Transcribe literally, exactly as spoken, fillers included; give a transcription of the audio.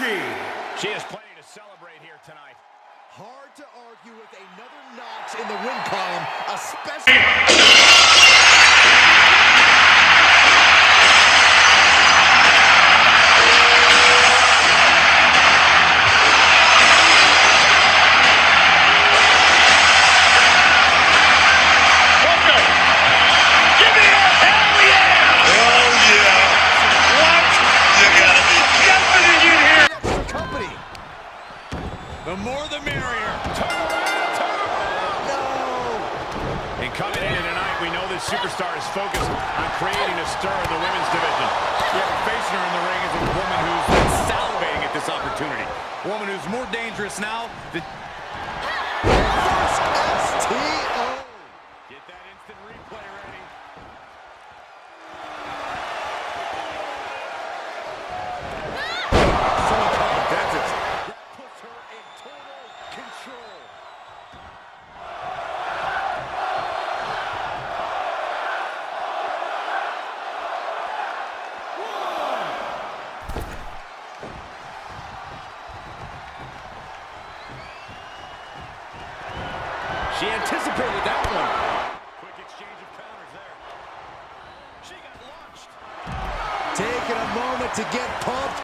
Ibushi. She has plenty to celebrate here tonight. Hard to argue with another notch in the win column, especially... The more the merrier. Turn around, turn around. No. And coming into tonight, we know this superstar is focused on creating a stir in the women's division. Yet facing her in the ring is a woman who's been salivating at this opportunity. A woman who's more dangerous now than... S T O. Get that instant replay ready. That's it. Puts her in total control. She anticipated that one. Quick exchange of counters there. She got launched. Taking a moment to get pumped.